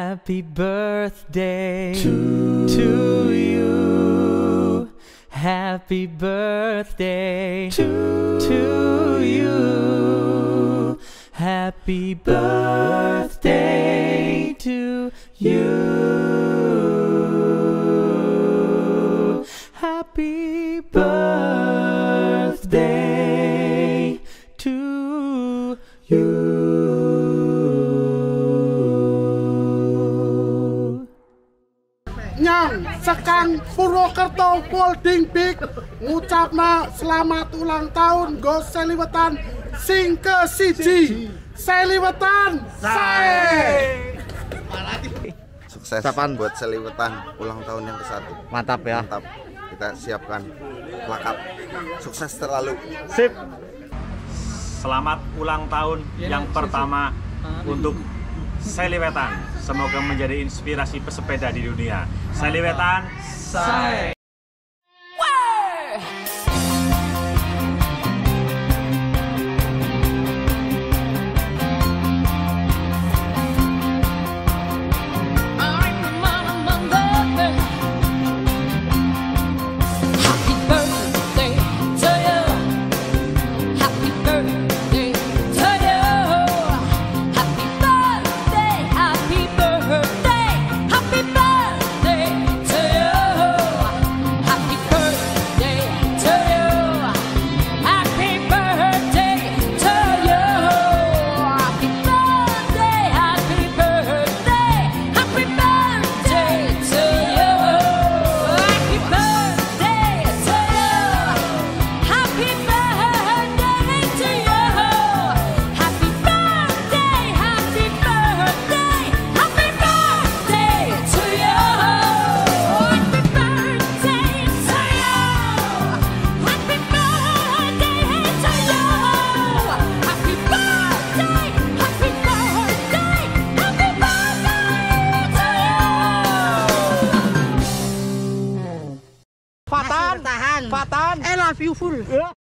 Happy birthday to you. Happy birthday to you. Happy birthday to you. Happy birthday to you. Nyang Sekang Purwokerto Folding Big ngucapna selamat ulang tahun go Seliwetan sing ke siji. Seliwetan sae. Sukses buat Seliwetan ulang tahun yang ke-1. Mantap ya. Mantap. Kita siapkan plakat. Sukses terlalu. Sip. Selamat ulang tahun yang pertama untuk Seliwetan. Semoga menjadi inspirasi pesepeda di dunia. Seliwetan, say. Fatan, I love you full.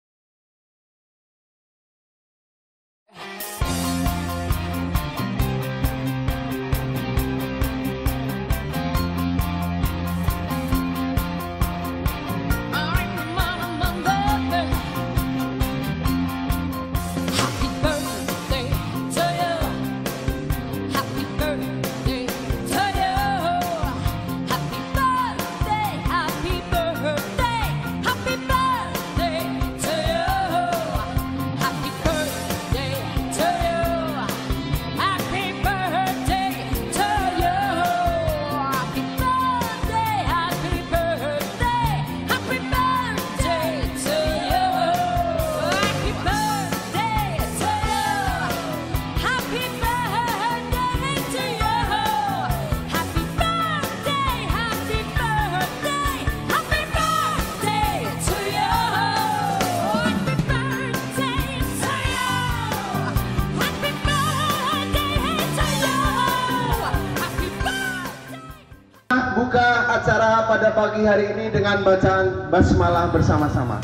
Buka acara pada pagi hari ini dengan bacaan basmalah bersama-sama.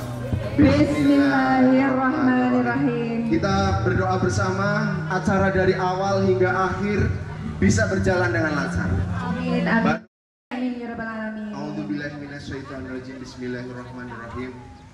Bismillahirrahmanirrahim. Kita berdoa bersama, acara dari awal hingga akhir bisa berjalan dengan lancar. Amin, amin. Amin ya rabbal alamin. A'udzubillahi minasyaitonirrajim. Bismillahirrahmanirrahim.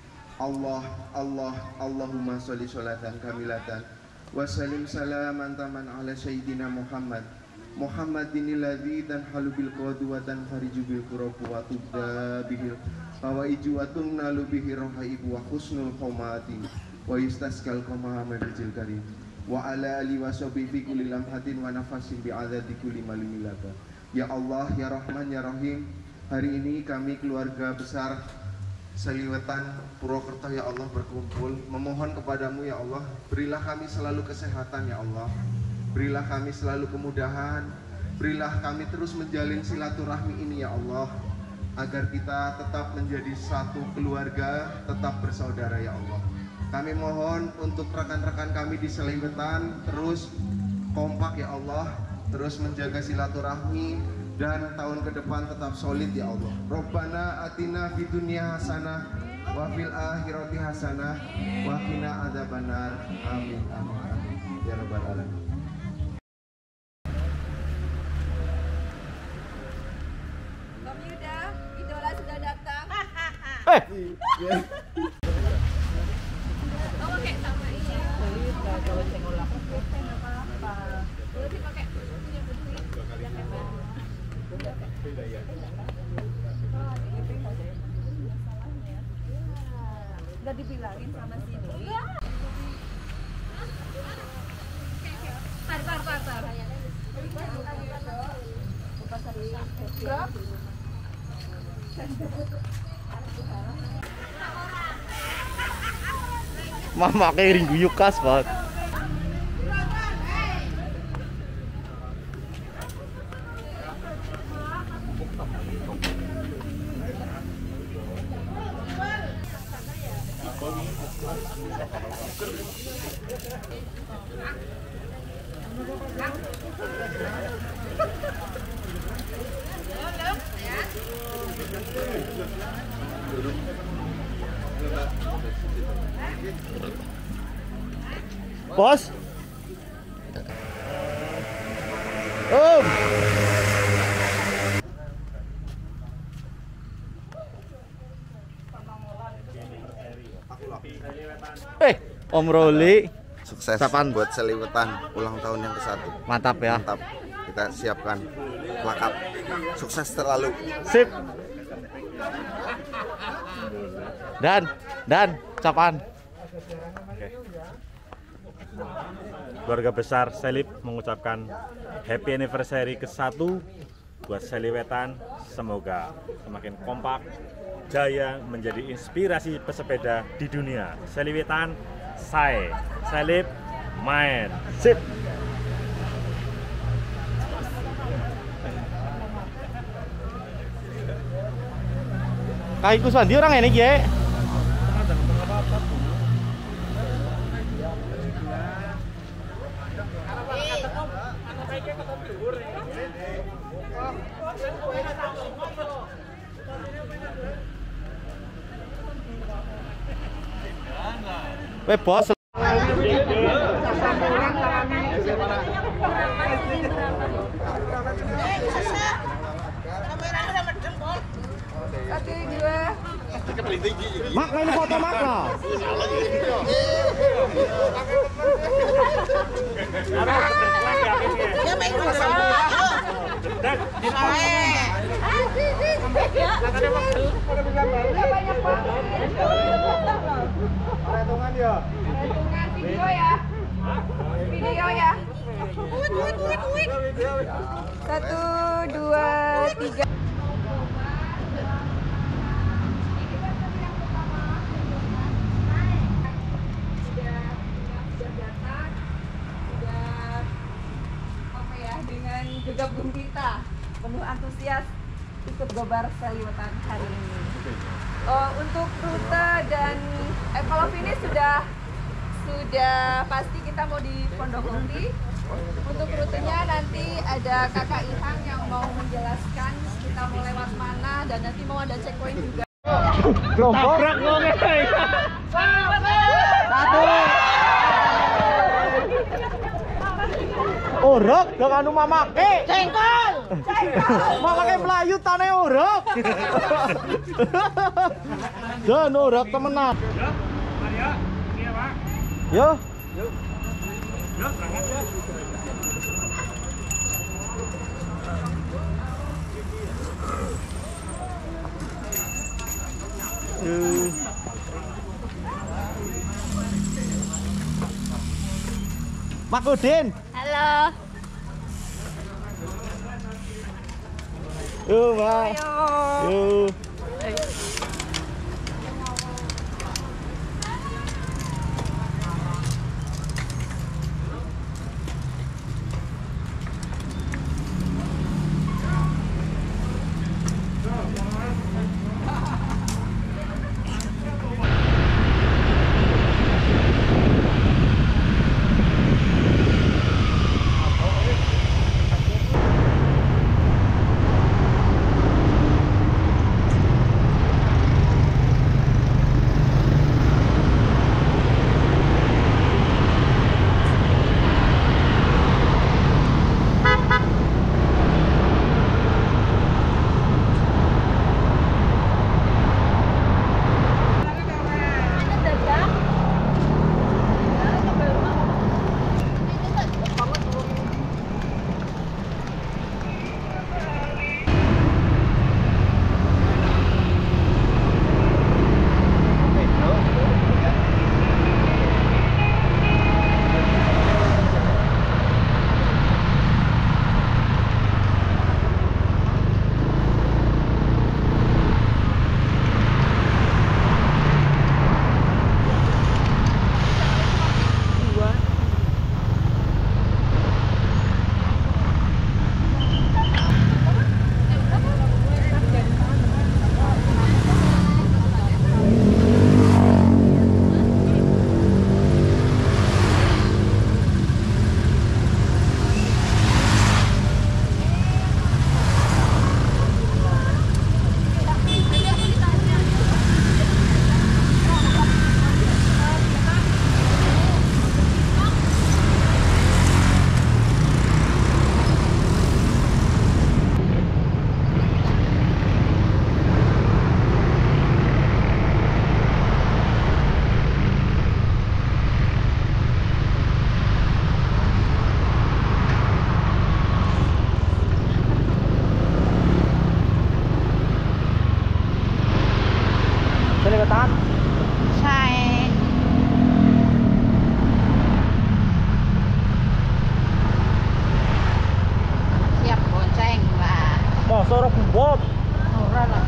Allahumma sholli sholatan kamilatan wa sallim salaman taman ala sayyidina Muhammadinil ladzi tanhalu bil qawdu wa tanfariju bil qurabu wa tubda bihil fawaiju wa tunnalu bihi rahaibu wa husnul khawmati wa yustaskal qamahamadzil karim wa ala ali wa sahbihi fi kulli lamhatin wa nafasin bi adadi kulli malimilaka. Ya Allah, ya Rahman, ya Rahim, hari ini kami keluarga besar Seliwetan Purwokerto ya Allah berkumpul memohon kepadamu ya Allah, berilah kami selalu kesehatan ya Allah. Berilah kami selalu kemudahan, berilah kami terus menjalin silaturahmi ini ya Allah, agar kita tetap menjadi satu keluarga, tetap bersaudara ya Allah. Kami mohon untuk rekan-rekan kami di Seliwetan terus kompak ya Allah, terus menjaga silaturahmi, dan tahun ke depan tetap solid ya Allah. Rabbana atina fid dunya hasanah wa fil akhirati hasanah wa qina adzabannar. Amin amin amin ya rabbal alamin. Udah dibilangin sama Siti. Tar. Mama kayak ring guyuk kas banget. Bos. Om Roli. Sukses buat Seliwetan ulang tahun yang ke-1. Mantap ya. Mantap. Kita siapkan plakat. Sukses terlalu. Sip. Dan ucapan. Keluarga besar Selip mengucapkan happy anniversary ke-1 buat Seliwetan. Semoga semakin kompak, jaya, menjadi inspirasi pesepeda di dunia. Seliwetan, Selip, main. Sip. Kak Kuswandi orang ini ya. Bos. Mak ini foto mak lah. Video ya. 1, 2, 3. Dengan gegap gempita, penuh antusias ikut gobar Seliwetan hari ini. Untuk rute dan kalau finish sudah pasti kita mau di Pondokgoti. Untuk rutenya nanti ada Kakak Ilham yang mau menjelaskan kita mau lewat mana dan nanti mau ada checkpoint juga. Tabrak lo nih. Orok, gak anu mamake. Cengkol. Mamake Melayu tane orok. Dan orok temenan. Maria, iya Pak. Yo. Yo, berangkat ya. Mak Udin. Halo. Yo, Mak. Yo. Masa ora buat. Ora lah.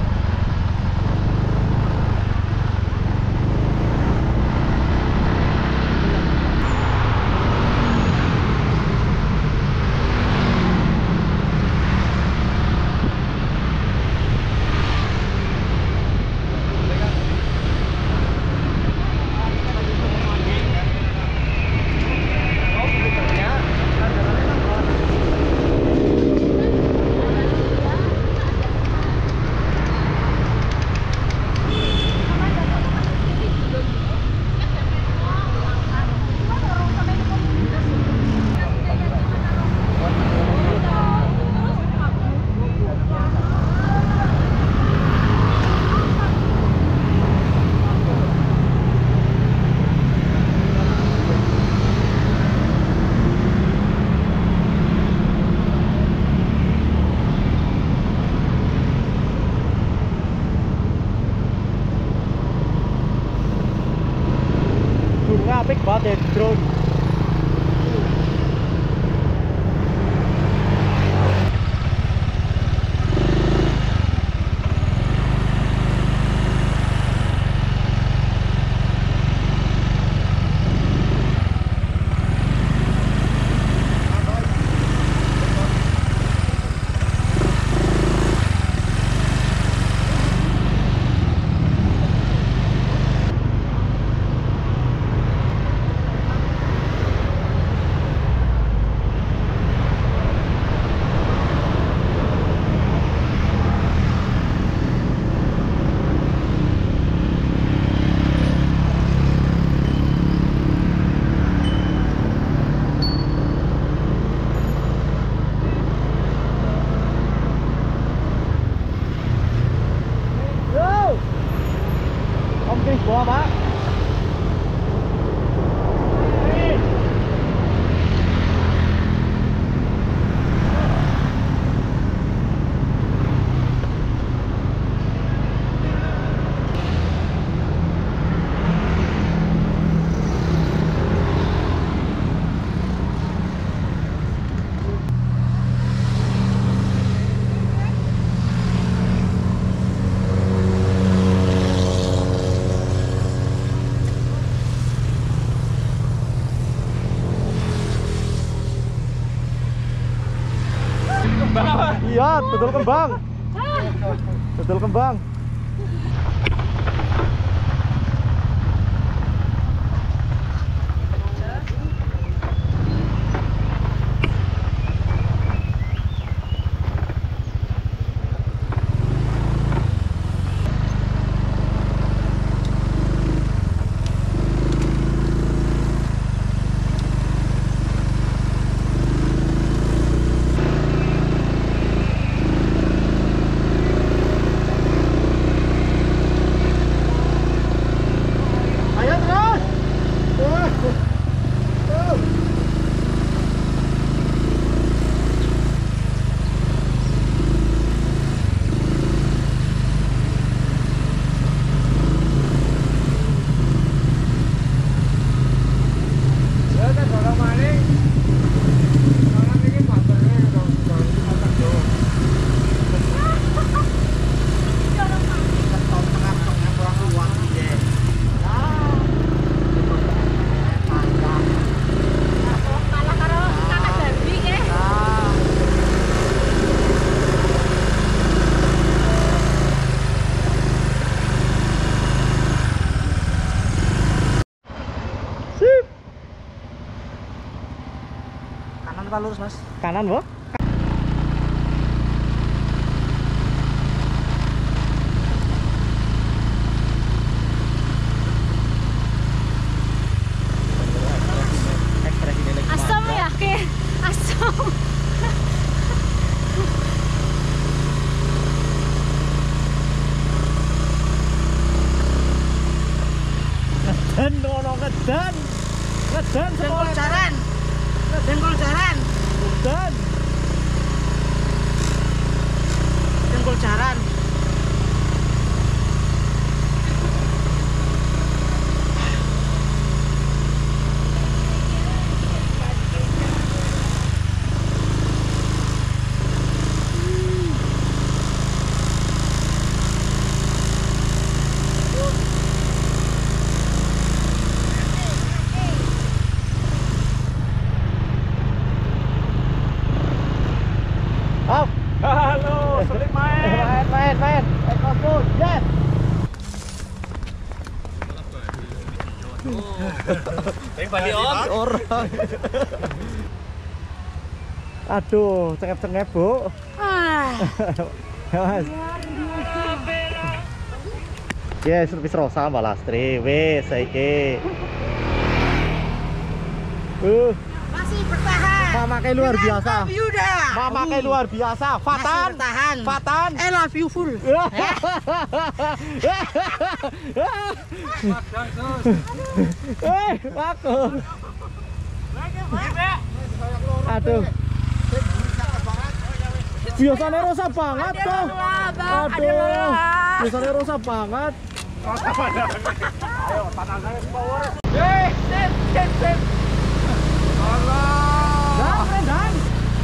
Apik banget ya drone. Bawa Pak. Iya, betul kembang. Betul kembang. Kanan apa lurus, Mas? Kanan, Bu. Asam ya, ke asam. Ngedan, ono ngedan. Ngedan Dengkol sekolah. jaran. Dengkol jaran. Ngedan. Up. Halo, Selim main. Main. Ekosmul, yes. Balik om. Orang. Aduh, cengep-cengep, Bu. Mas. Yes, wis rosa Mbak Lastri. Wis saiki. Masih bertahan. Mama kayak luar biasa. Yuda. Mama kayak luar biasa. Fatan. Bertahan. Fatan. I love you full. Aku. Aduh. Biasanya rosa banget kok. Aduh. Biasanya rosa banget. Ayo, tangan saya power. Sip. Dan.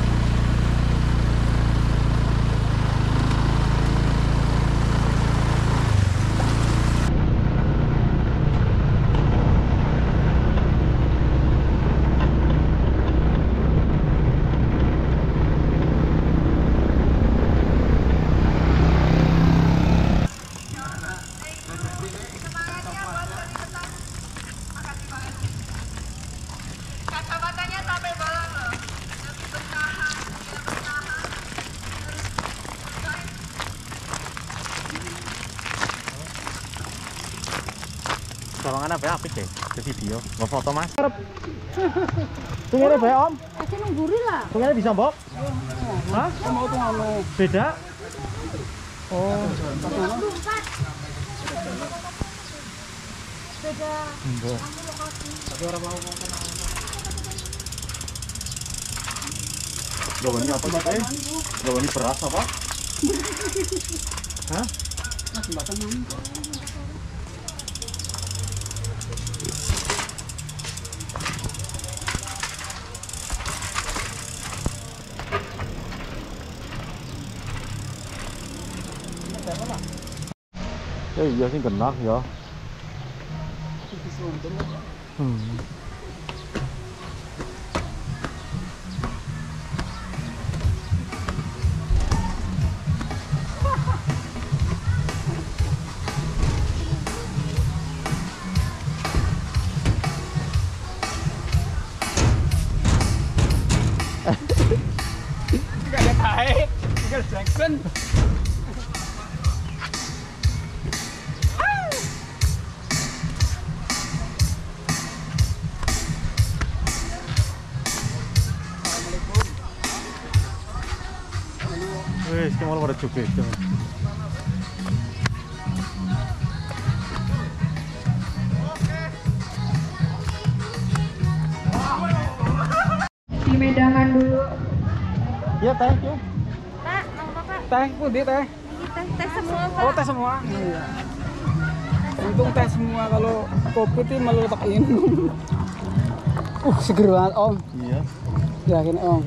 Kacamatanya sampai bolong loh. Tolongan apa apik deh ke video. Nggak foto Mas. Tunggu bae Om. Aja nungguri lah. Tunggu bisa Mbok? Hah? Mau tuh ngono. Beda? Oh. Beda. Mbok. Loh ini apa sih? Loh ini beras apa? Hah? Iya sih genak ya. Gak ada tahe, Michael Jackson. Wes, kamu pada joget. Di medangan dulu. Ya teh, ya. Pak, mau apa Pak? Teh putih teh. Teh semua Pak. Oh teh semua. Iya. Untung teh semua, kalau kopi itu malu pakai minum. Seger banget Om. Iya. Yakin Om.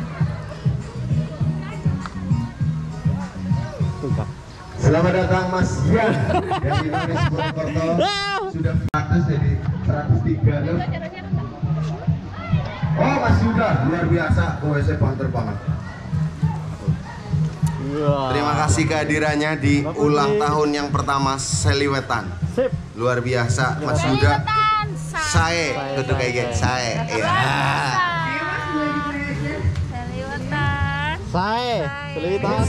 Tuh, Selamat datang Mas Gian dari Indonesia Purwokerto. Sudah 100 jadi 103 loh. Oh Mas Yuda, luar biasa. saya banter banget. Terima kasih kehadirannya di ulang tahun yang pertama Seliwetan. Sip. Luar biasa Mas Yuda. Saya kudu kayak gitu, saya. Ya. Seliwetan. Sae, Seliwetan.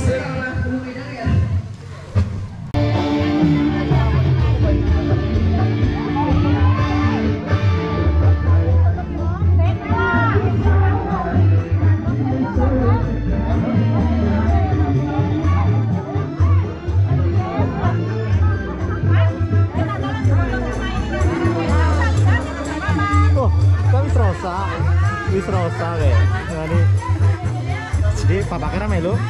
Wis rosa kayak. Ngene. Jadi papake rame lho.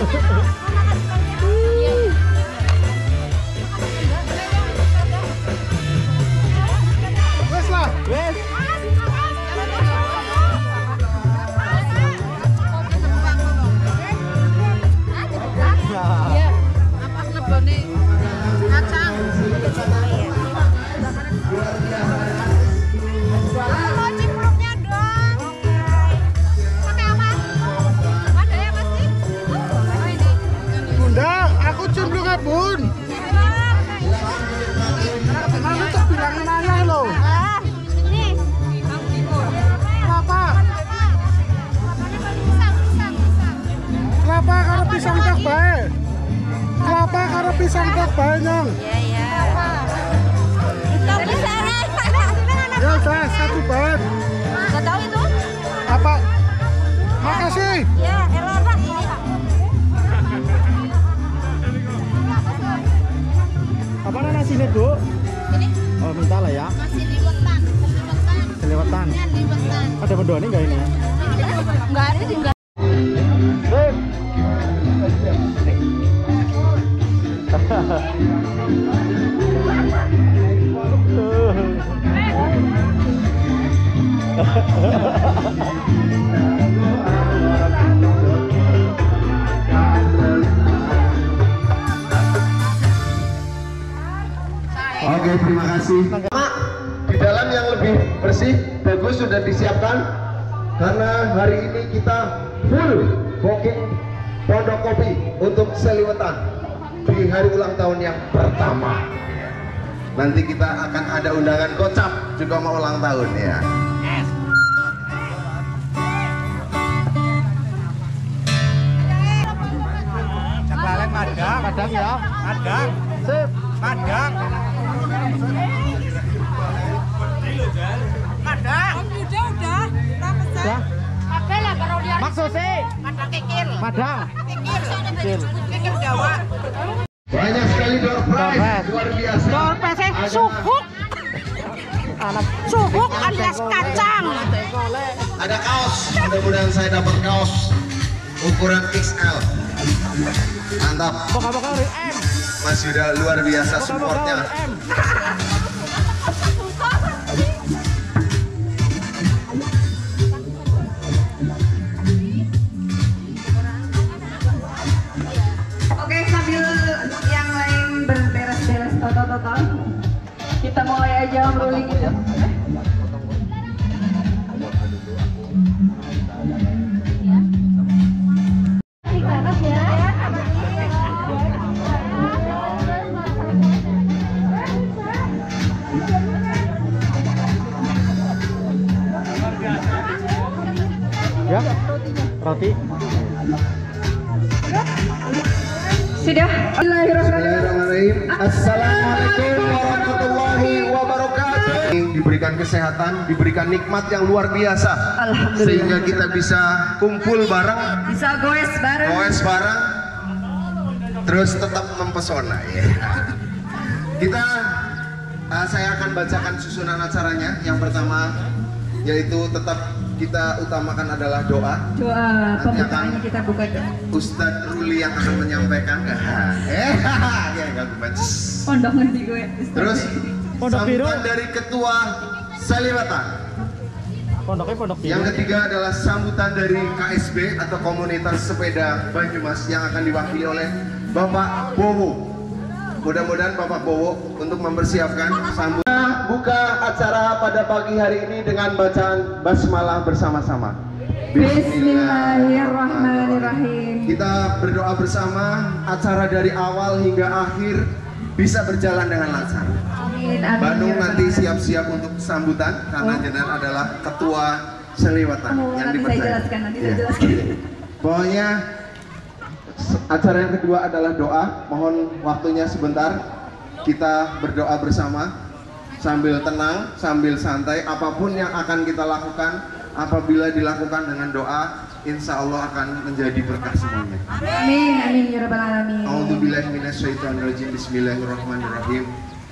Wes lah, wes. Bunda, aku cemplung Bun. Kamu tuh bilang nanya loh. Kenapa? Kenapa karo pisang tak bae? Kenapa karo pisang tak bae nyong? Ya udah satu bahan. Gak tahu itu? Apa? Makasih. Ya, elah. Apa nasinya, Bu? Ini Oh, minta lah ya. masih liwetan. Kelewatan. Liwetan. Ada mendoan enggak ini? Enggak ada sih, enggak. Sip. Oke, terima kasih. Di dalam yang lebih bersih, bagus sudah disiapkan. Karena hari ini kita full booking Pondok Kopi untuk Seliwetan di hari ulang tahun yang pertama. Nanti kita akan ada undangan kocap juga mau ulang tahun ya. Madang ya. Madang. Sip. Madang. Madang. Ya. Pakai lah kalau dia Maksud sih. madang kikil. Madang. Kikil. Kikil Jawa. Banyak sekali door prize luar biasa. Door prize suhuk. Anak Suhuk alias kacang. Ada kaos, mudah-mudahan saya dapat kaos ukuran XL. Mantap, Bokal-bokal M. Mas Yuda luar biasa supportnya. M. Oke, sambil yang lain berberes-beres total, kita mulai aja rolling gitu. Ya. Roti. Sudah. Bismillahirrahmanirrahim. Assalamualaikum warahmatullahi wabarakatuh. Diberikan kesehatan, diberikan nikmat yang luar biasa. Alhamdulillah. Sehingga kita bisa kumpul bareng, Bisa goes bareng. goes bareng, terus tetap mempesona ya. Kita saya akan bacakan susunan acaranya. Yang pertama yaitu tetap kita utamakan adalah doa. Doa Nanti pembukaannya kita buka doa. Ustadz Ruli yang akan menyampaikan. Ya nggak gue baca. Pondok ngerti gue. Terus Pondok biru. sambutan dari Ketua Seliwetan. Pondoknya pondok biru. Yang ketiga adalah sambutan dari KSB atau Komunitas Sepeda Banyumas yang akan diwakili oleh Bapak Bowo. Mudah-mudahan Bapak Bowo untuk mempersiapkan sambutan. Buka acara pada pagi hari ini dengan bacaan basmalah bersama-sama. Bismillahirrahmanirrahim. Kita berdoa bersama, acara dari awal hingga akhir bisa berjalan dengan lancar. Amin, amin. Bandung ya nanti Rabbal siap-siap untuk sambutan karena jenengan adalah Ketua Seliwetan alamin. yang Nanti saya dipercaya. jelaskan, nanti Ya. saya jelaskan. Pokoknya acara yang kedua adalah doa. Mohon waktunya sebentar. Kita berdoa bersama sambil tenang, sambil santai. Apapun yang akan kita lakukan, apabila dilakukan dengan doa, insya Allah akan menjadi berkah semuanya. Amin, amin ya Rabbal alamin. A'udzubillahi minasyaitonirrajim. Bismillahirrahmanirrahim.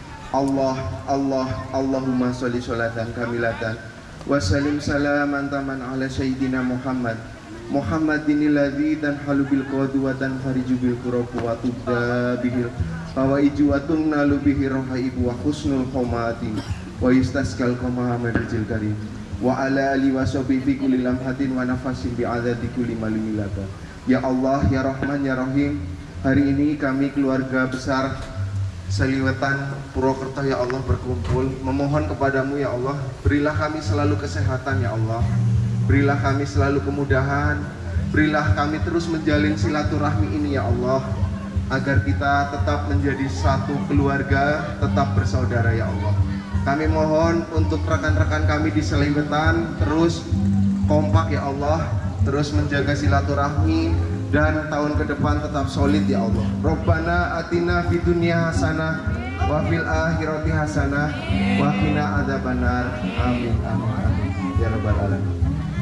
Allahumma sholli sholatan kamilatan wa sallim salaman taman ala sayyidina Muhammad Muhammadinil ladzi tanhalu bil qadu wa tanfariju bil qurabu wa tubda bihil fawaiju wa tunnalu bihi rahaibu wa husnul khomati wa yustaskal qamahamadzil karim wa ala ali wa sahbihi fi kulli lamhatin wa nafasin bi adadi kulli malimilaka. Ya Allah, ya Rahman, ya Rahim, hari ini kami keluarga besar Seliwetan Purwokerto ya Allah berkumpul memohon kepadamu ya Allah, berilah kami selalu kesehatan ya Allah, berilah kami selalu kemudahan, berilah kami terus menjalin silaturahmi ini ya Allah, agar kita tetap menjadi satu keluarga, tetap bersaudara ya Allah. Kami mohon untuk rekan-rekan kami di Seliwetan terus kompak ya Allah, terus menjaga silaturahmi, dan tahun ke depan tetap solid ya Allah. Rabbana atina fid dunya hasanah wa fil akhirati hasanah wa qina adzabannar. Amin amin amin ya rabbal alamin.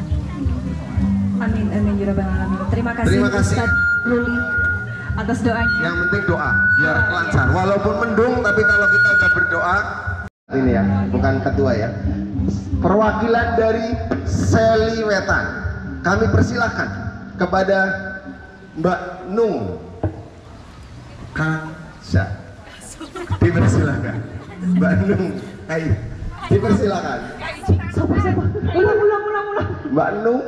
Amin amin ya rabbal alamin. Terima kasih Ustaz Ruli atas doanya. Yang penting doa biar lancar. Walaupun mendung tapi kalau kita udah berdoa, ini ya, bukan ketua ya. Perwakilan dari Seliwetan kami persilahkan kepada Mbak Nung Kansa, dipersilakan. Mbak Nung, ayo, dipersilakan. Ulang. Mbak Nung,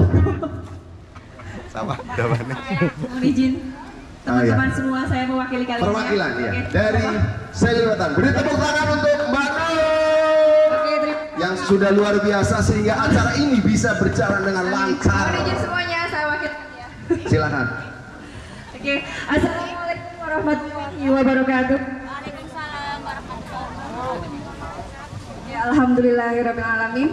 Sama, jawabannya. Mohon izin teman-teman semua, saya mewakili kalian. Perwakilan ya, Oke. dari Seliwetan. Beri tepuk tangan untuk Mbak Nung Oke, yang sudah luar biasa sehingga acara ini bisa berjalan dengan lancar. Mohon izin semuanya, saya wakilkan ya. Silakan. Oke, assalamualaikum warahmatullahi wabarakatuh. Waalaikumsalam warahmatullahi wabarakatuh. Ya, alhamdulillahirabbil alamin.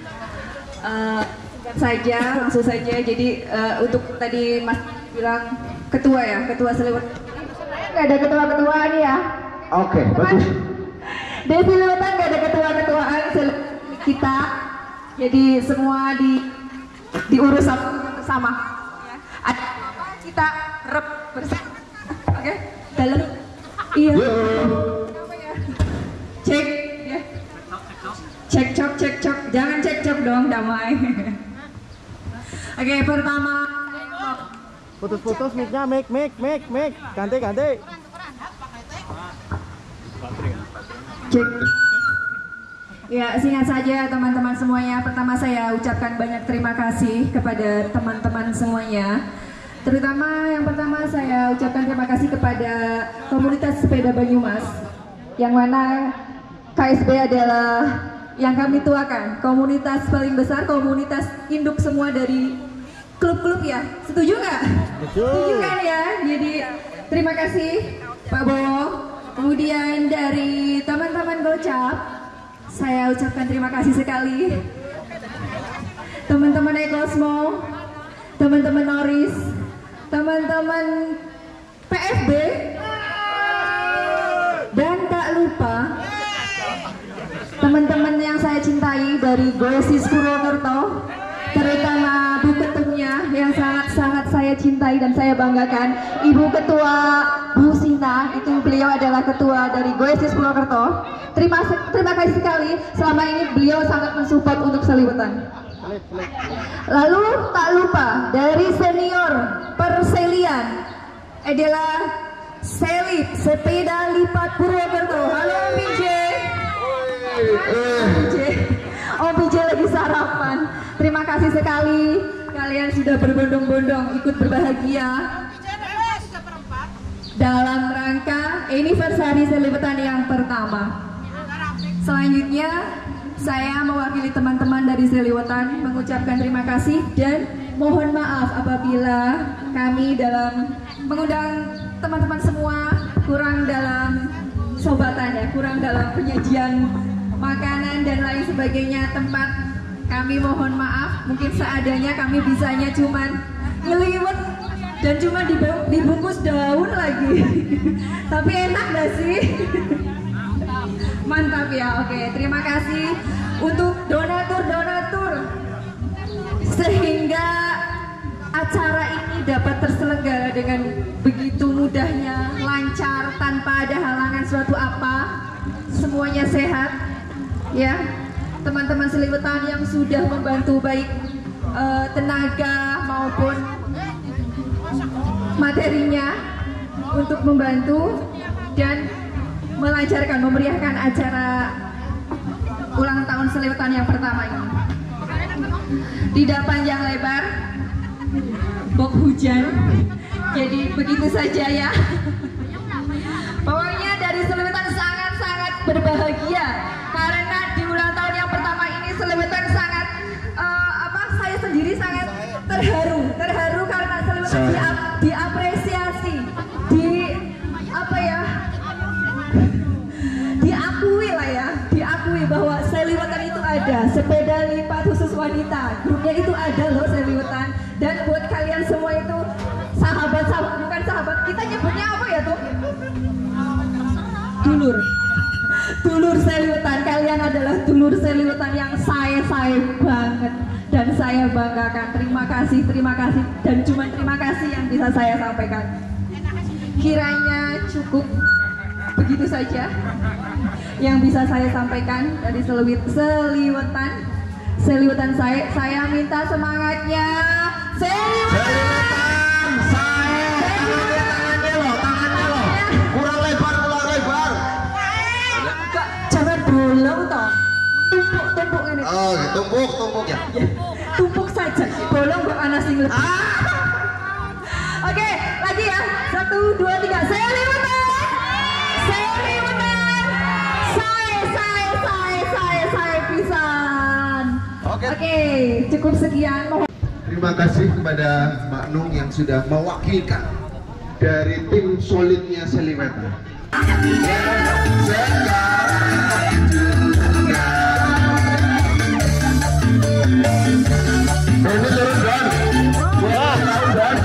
Saja langsung saja. Jadi untuk tadi Mas bilang ketua ya, ketua Seliwetan. Nggak ada ketua-ketuaan ya. Oke, bagus. Di Seliwetan nggak ada ketua-ketuaan kita. Jadi semua diurus sama. Ada apa kita rep bersama. Oke, dalam. Iya. Cek ya. Cek cok. Jangan cek cok dong, damai. Oke, pertama Putus-putus mic-nya, mic. Ganti. cek. Ya, singkat saja teman-teman semuanya. Pertama saya ucapkan banyak terima kasih kepada teman-teman semuanya. Terutama yang pertama saya ucapkan terima kasih kepada komunitas sepeda Banyumas, yang mana KSB adalah yang kami tuakan, komunitas paling besar, komunitas induk semua dari klub-klub ya. Setuju nggak? Setuju kan ya? Jadi terima kasih Pak Bowo. Kemudian dari teman-teman Gocap, saya ucapkan terima kasih sekali. Teman-teman Ekosmo, teman-teman Noris, teman-teman PFB, dan tak lupa teman-teman yang saya cintai dari Goesis Purwokerto, terutama Bu Ketumnya yang sangat-sangat saya cintai dan saya banggakan, Ibu Ketua Bu Sinta, itu beliau adalah ketua dari Goesis Purwokerto. Terima kasih sekali, selama ini beliau sangat mensupport untuk Seliwetan. Lalu tak lupa dari senior Perselian adalah Selip Sepeda Lipat Purwokerto. Halo Om PJ. Om PJ lagi sarapan. Terima kasih sekali, kalian sudah berbondong-bondong ikut berbahagia dalam rangka anniversary Seliwetan yang pertama. Selanjutnya saya mewakili teman-teman dari Seliwetan mengucapkan terima kasih dan mohon maaf apabila kami dalam mengundang teman-teman semua kurang dalam sobatan ya, kurang dalam penyajian makanan dan lain sebagainya tempat. Kami mohon maaf, mungkin seadanya kami bisanya cuman ngeliwet dan cuma dibungkus daun lagi. Tapi enak gak sih? Mantap ya, oke. Terima kasih untuk donatur sehingga acara ini dapat terselenggara dengan begitu mudahnya, lancar, tanpa ada halangan suatu apa. Semuanya sehat ya. Teman-teman Seliwetan yang sudah membantu baik tenaga maupun materinya untuk membantu dan melancarkan, memeriahkan acara ulang tahun Seliwetan yang pertama ini. Tidak panjang lebar, bok hujan, jadi begitu saja ya. Pokoknya dari Seliwetan sangat-sangat berbahagia karena di ulang tahun yang pertama ini Seliwetan sangat saya sendiri sangat terharu karena Seliwetan diapresiasi, diakui bahwa Seliwetan itu ada, sepeda lipat khusus wanita, grupnya itu ada loh Seliwetan. Dan buat kalian semua itu sahabat-sahabat, bukan sahabat, kita nyebutnya apa ya tuh? Dulur Seliwetan. Kalian adalah dulur Seliwetan yang saya banget dan saya banggakan. Terima kasih dan cuma terima kasih yang bisa saya sampaikan. Kiranya cukup begitu saja yang bisa saya sampaikan dari Seliwetan saya minta semangatnya Seliwetan. Tangannya loh. Kurang lebar. Kak, jangan bolong toh. Tumpuk ini. Oh, tumpuk ya. Tumpuk saja. Bolong buat anak sing lebih. Oke, lagi ya. 1, 2, 3. Seliwetan. Saya pisan. Oke, cukup sekian. Terima kasih kepada Mbak Nung yang sudah mewakilkan dari tim solidnya Seliwetan. Ini turun Don. Don.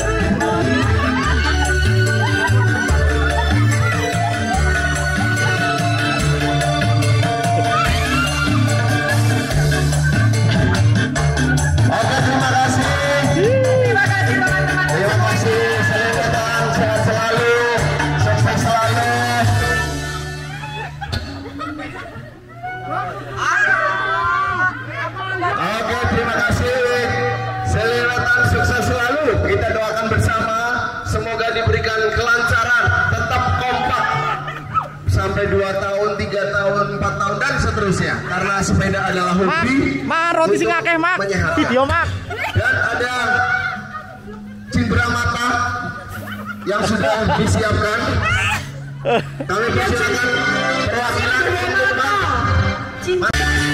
Kita doakan bersama, semoga diberikan kelancaran, tetap kompak sampai 2 tahun, 3 tahun, 4 tahun dan seterusnya. Karena sepeda adalah hobi. Roti sing akeh, Mak. Video, Mak. Dan ada cindera mata yang sudah disiapkan. Kami persilakan perwakilan untuk Mak.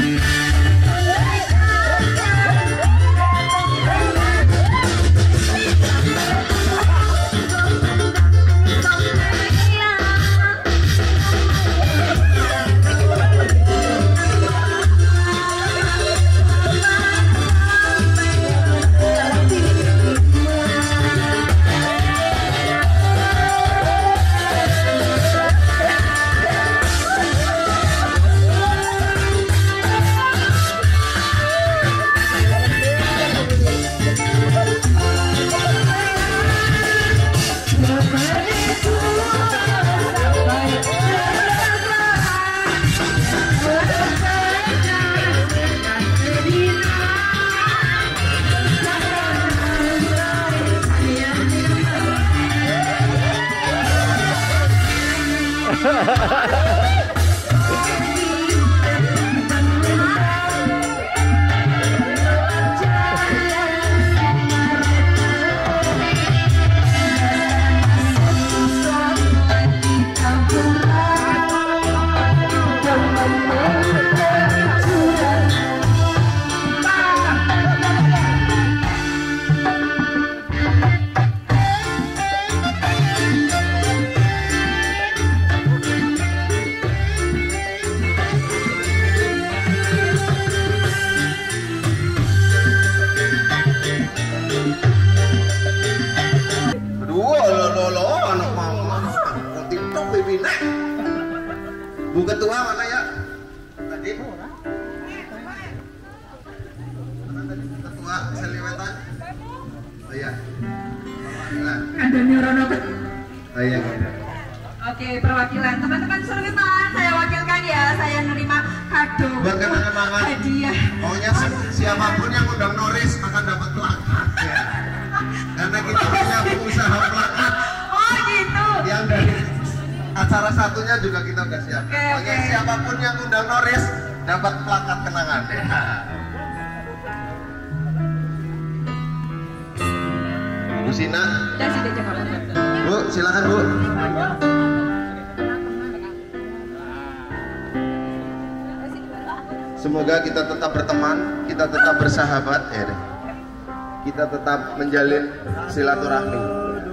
Bu Ketua mana ya? Tadi? Mana tadi Bu Ketua Seliwetan? Oh iya. Ada Nirono. Oh iya. Oke, perwakilan teman-teman Seliwetan, saya wakilkan ya. Saya nerima kado. Buat kenang-kenangan. Hadiah. Pokoknya siapapun yang undang Noris akan dapat plakat. Ya. karena kita punya pengusaha plakat. Oh gitu. Yang dari acara satunya juga kita udah siap. Pokoknya siapapun yang undang Noris dapat plakat kenangan. Bu Sina. Bu, silakan Bu. Semoga kita tetap berteman, kita tetap bersahabat, kita tetap menjalin silaturahmi.